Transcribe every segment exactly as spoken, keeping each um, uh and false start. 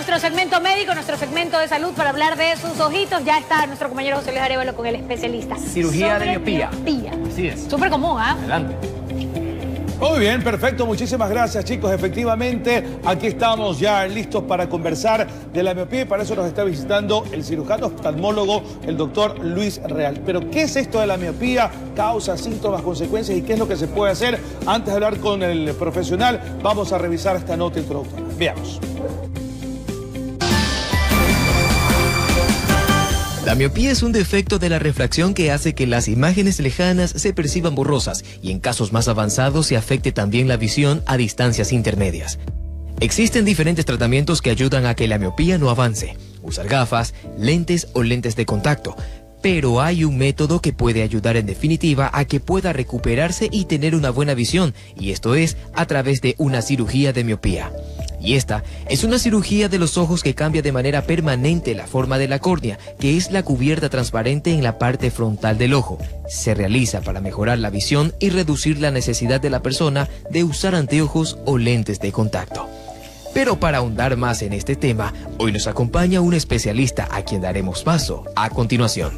nuestro segmento médico, nuestro segmento de salud para hablar de sus ojitos. Ya está nuestro compañero José Luis Arevalo con el especialista. Cirugía de miopía. miopía. Así es. Súper común, ¿ah? ¿eh? Adelante. Muy bien, perfecto. Muchísimas gracias, chicos. Efectivamente, aquí estamos ya listos para conversar de la miopía y para eso nos está visitando el cirujano oftalmólogo, el doctor Luis Real. Pero, ¿qué es esto de la miopía? Causas, síntomas, consecuencias y qué es lo que se puede hacer. Antes de hablar con el profesional, vamos a revisar esta nota introductoria. Veamos. La miopía es un defecto de la refracción que hace que las imágenes lejanas se perciban borrosas y en casos más avanzados se afecte también la visión a distancias intermedias. Existen diferentes tratamientos que ayudan a que la miopía no avance. Usar gafas, lentes o lentes de contacto. Pero hay un método que puede ayudar en definitiva a que pueda recuperarse y tener una buena visión, y esto es a través de una cirugía de miopía. Y esta es una cirugía de los ojos que cambia de manera permanente la forma de la córnea, que es la cubierta transparente en la parte frontal del ojo. Se realiza para mejorar la visión y reducir la necesidad de la persona de usar anteojos o lentes de contacto. Pero para ahondar más en este tema, hoy nos acompaña un especialista a quien daremos paso a continuación.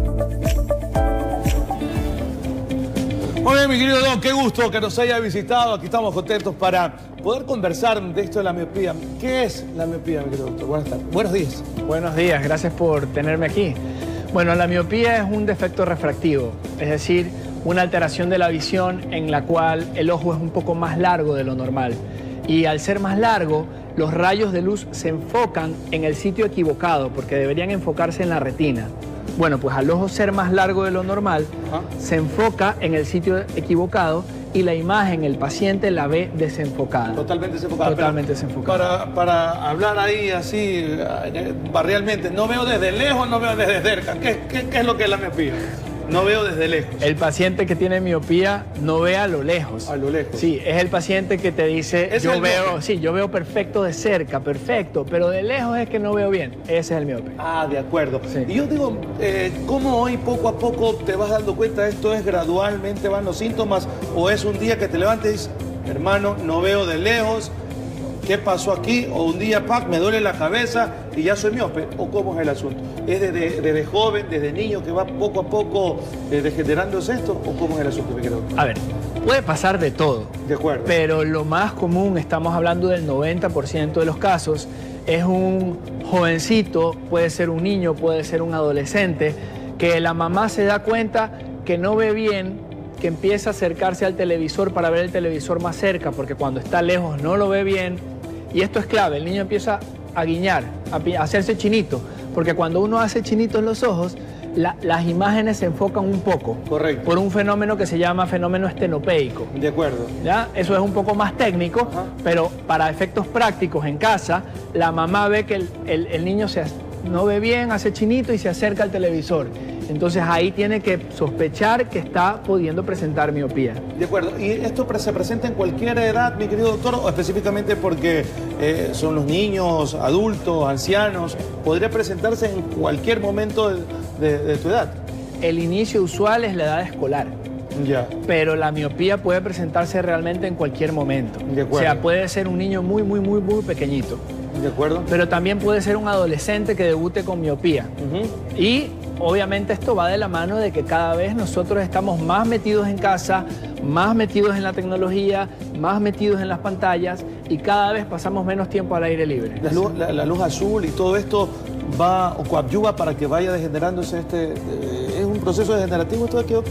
Muy bien, mi querido Don, qué gusto que nos haya visitado. Aquí estamos contentos para poder conversar de esto de la miopía. ¿Qué es la miopía, mi querido doctor? Buenas tardes. Buenos días. Buenos días, gracias por tenerme aquí. Bueno, la miopía es un defecto refractivo, es decir, una alteración de la visión en la cual el ojo es un poco más largo de lo normal. Y al ser más largo, los rayos de luz se enfocan en el sitio equivocado, porque deberían enfocarse en la retina. Bueno, pues al ojo ser más largo de lo normal, Ajá. se enfoca en el sitio equivocado y la imagen, el paciente la ve desenfocada. Totalmente desenfocada. Totalmente Pero desenfocada. Para, para hablar ahí así, eh, barrialmente, no veo desde lejos, no veo desde cerca. ¿Qué, qué, qué es lo que es la miopía? No veo desde lejos. El paciente que tiene miopía no ve a lo lejos. A lo lejos. Sí, es el paciente que te dice, ¿Es yo el veo, miope? sí, yo veo perfecto de cerca, perfecto, pero de lejos es que no veo bien. Ese es el miope. Ah, de acuerdo. Sí. Y yo digo, eh, ¿cómo hoy poco a poco te vas dando cuenta? ¿Esto es gradualmente, van los síntomas? ¿O es un día que te levantes y dices, hermano, no veo de lejos? ¿Qué pasó aquí? O un día, pac, me duele la cabeza y ya soy miope. ¿O cómo es el asunto? ¿Es desde, desde joven, desde niño que va poco a poco eh, degenerándose esto? ¿O cómo es el asunto, mi querido? A ver, puede pasar de todo. De acuerdo. Pero lo más común, estamos hablando del noventa por ciento de los casos, es un jovencito, puede ser un niño, puede ser un adolescente, que la mamá se da cuenta que no ve bien, que empieza a acercarse al televisor para ver el televisor más cerca, porque cuando está lejos no lo ve bien. Y esto es clave, el niño empieza a guiñar, a, pi- a hacerse chinito, porque cuando uno hace chinitos los ojos, la- las imágenes se enfocan un poco. Correcto. Por un fenómeno que se llama fenómeno estenopeico. De acuerdo. ¿Ya? Eso es un poco más técnico, Ajá. pero para efectos prácticos en casa, la mamá ve que el, el- el niño se, no ve bien, hace chinito y se acerca al televisor. Entonces ahí tiene que sospechar que está pudiendo presentar miopía. De acuerdo. ¿Y esto pre- se presenta en cualquier edad, mi querido doctor? ¿O específicamente porque eh, son los niños, adultos, ancianos? ¿Podría presentarse en cualquier momento de, de- de tu edad? El inicio usual es la edad escolar, Ya. pero la miopía puede presentarse realmente en cualquier momento. De acuerdo. O sea, puede ser un niño muy, muy, muy, muy pequeñito, ¿De acuerdo? pero también puede ser un adolescente que debute con miopía. Ujú. Y obviamente esto va de la mano de que cada vez nosotros estamos más metidos en casa, más metidos en la tecnología, más metidos en las pantallas y cada vez pasamos menos tiempo al aire libre. La luz, la, la luz azul y todo esto va o coadyuva para que vaya degenerándose este... eh, ¿Es un proceso degenerativo esto de aquí, doctor?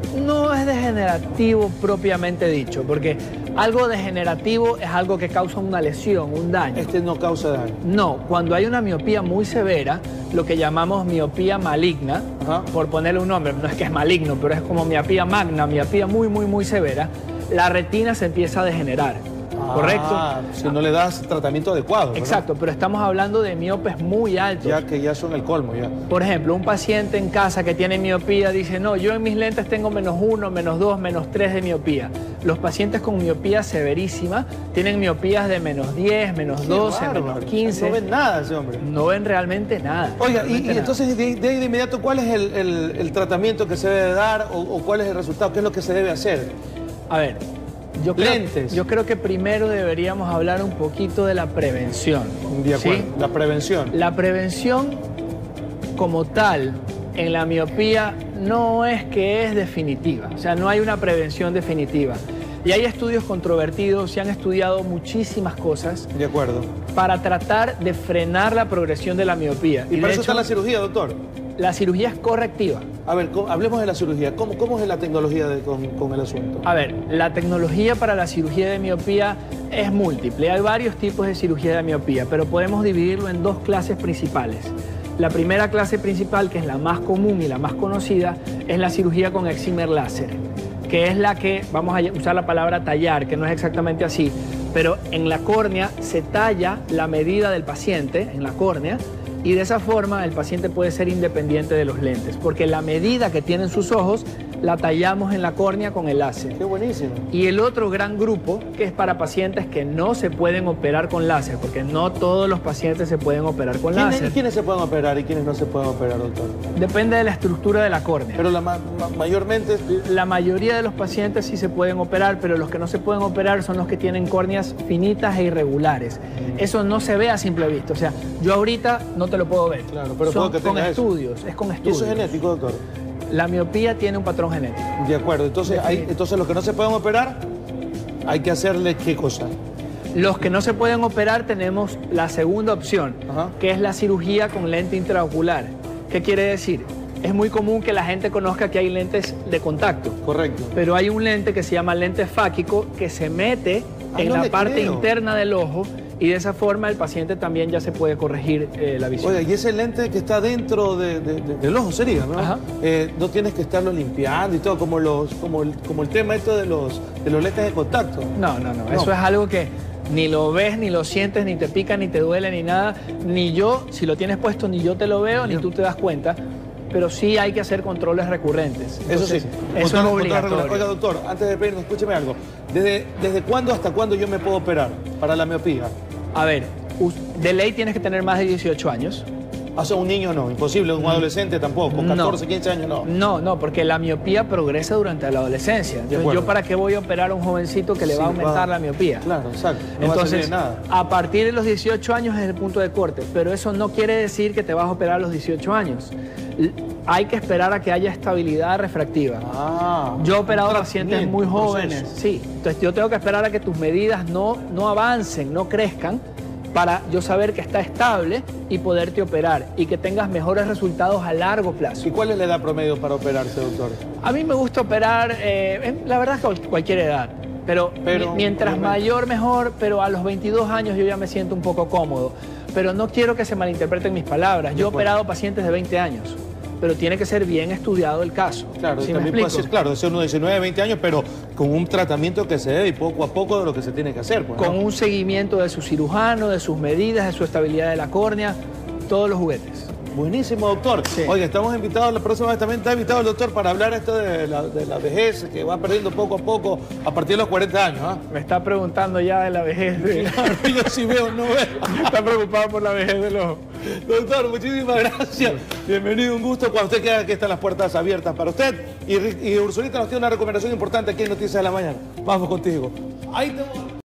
No es degenerativo propiamente dicho, porque algo degenerativo es algo que causa una lesión, un daño. Este no causa daño. No, cuando hay una miopía muy severa, lo que llamamos miopía maligna, Ajá. por ponerle un nombre, no es que es maligno, pero es como miopía magna, miopía muy, muy, muy severa, la retina se empieza a degenerar, ¿correcto? Ah, si no le das tratamiento adecuado. ¿verdad? Exacto, pero estamos hablando de miopes muy altos. Ya que ya son el colmo, ya. Por ejemplo, un paciente en casa que tiene miopía dice, no, yo en mis lentes tengo menos uno, menos dos, menos tres de miopía. Los pacientes con miopía severísima tienen miopías de menos diez, menos Qué doce, bárbaro. menos quince. No ven nada ese hombre. No ven realmente nada. Oiga, y, realmente y nada. entonces de, de ahí de inmediato, ¿cuál es el, el- el tratamiento que se debe dar o, o cuál es el resultado? ¿Qué es lo que se debe hacer? A ver, Yo creo, lentes. Yo creo que primero deberíamos hablar un poquito de la prevención. De acuerdo, ¿sí? la prevención. La prevención como tal en la miopía no es que es definitiva, o sea, no hay una prevención definitiva. Y hay estudios controvertidos, se han estudiado muchísimas cosas. De acuerdo. Para tratar de frenar la progresión de la miopía. Y, y para eso hecho, está la cirugía, doctor. La cirugía es correctiva. A ver, hablemos de la cirugía. ¿Cómo, cómo es la tecnología de, con, con el asunto? A ver, la tecnología para la cirugía de miopía es múltiple. Hay varios tipos de cirugía de miopía, pero podemos dividirlo en dos clases principales. La primera clase principal, que es la más común y la más conocida, es la cirugía con excimer láser, que es la que, vamos a usar la palabra tallar, que no es exactamente así, pero en la córnea se talla la medida del paciente, en la córnea, y de esa forma el paciente puede ser independiente de los lentes, porque la medida que tienen sus ojos la tallamos en la córnea con el láser. ¡Qué buenísimo! Y el otro gran grupo, que es para pacientes que no se pueden operar con láser, porque no todos los pacientes se pueden operar con ¿Quiénes, láser. ¿Quiénes se pueden operar y quiénes no se pueden operar, doctor? Depende de la estructura de la córnea. Pero la ma ma mayormente... La mayoría de los pacientes sí se pueden operar, pero los que no se pueden operar son los que tienen córneas finitas e irregulares. Mm. Eso no se ve a simple vista. O sea, yo ahorita no te lo puedo ver. Claro, pero son puedo que con tenga estudios, eso. es con ¿Y estudios. eso es genético, doctor? La miopía tiene un patrón genético. De acuerdo. Entonces, hay, entonces los que no se pueden operar, hay que hacerle ¿qué cosa? Los que no se pueden operar tenemos la segunda opción, Ajá. que es la cirugía con lente intraocular. ¿Qué quiere decir? Es muy común que la gente conozca que hay lentes de contacto. Correcto. Pero hay un lente que se llama lente fáquico que se mete ah, en no la parte creo. interna del ojo y de esa forma el paciente también ya se puede corregir eh, la visión. Oye, y ese lente que está dentro de, de, de, del ojo sería, ¿no? Ajá. Eh, no tienes que estarlo limpiando y todo, como, los, como, el, como el tema esto de los, de los lentes de contacto. No, no, no, no. Eso es algo que ni lo ves, ni lo sientes, ni te pica, ni te duele, ni nada. Ni yo, si lo tienes puesto, ni yo te lo veo, ni tú te das cuenta. Pero sí hay que hacer controles recurrentes. Entonces, eso sí. Eso es obligatorio. Oiga, doctor, antes de pedirnos, escúcheme algo. ¿Desde, ¿Desde cuándo hasta cuándo yo me puedo operar para la miopía? A ver, de ley tienes que tener más de dieciocho años. O sea, un niño no, imposible, un adolescente tampoco, con catorce, quince años no. No, no, porque la miopía progresa durante la adolescencia. Entonces, ¿yo para qué voy a operar a un jovencito que le sí, va a aumentar va. la miopía? Claro, exacto. No Entonces, va a nada. a partir de los dieciocho años es el punto de corte, pero eso no quiere decir que te vas a operar a los dieciocho años. Hay que esperar a que haya estabilidad refractiva. Ah, yo he operado a pacientes muy jóvenes. Sí, entonces yo tengo que esperar a que tus medidas no, no avancen, no crezcan, para yo saber que está estable y poderte operar y que tengas mejores resultados a largo plazo. ¿Y cuál es la edad promedio para operarse, doctor? A mí me gusta operar, eh, la verdad es que cualquier edad, pero, pero mientras mayor mejor, pero a los veintidós años yo ya me siento un poco cómodo. Pero no quiero que se malinterpreten mis palabras. Yo he operado pacientes de veinte años, pero tiene que ser bien estudiado el caso. Claro, ¿Sí también puede ser, claro, de ser uno de diecinueve, veinte años, pero con un tratamiento que se dé y poco a poco de lo que se tiene que hacer. Pues, con ¿no? un seguimiento de su cirujano, de sus medidas, de su estabilidad de la córnea, todos los juguetes. Buenísimo, doctor. Sí. Oye, estamos invitados, la próxima vez también está invitado el doctor para hablar esto de la, de la vejez, que va perdiendo poco a poco a partir de los cuarenta años. ¿eh? Me está preguntando ya de la vejez. De... Claro, yo sí veo, no veo. Está preocupado por la vejez del ojo. Doctor, muchísimas gracias. Bienvenido, un gusto. Cuando usted quiera, aquí están las puertas abiertas para usted. Y, y Ursulita nos tiene una recomendación importante aquí en Noticias de la Mañana. Vamos contigo. Ahí te voy.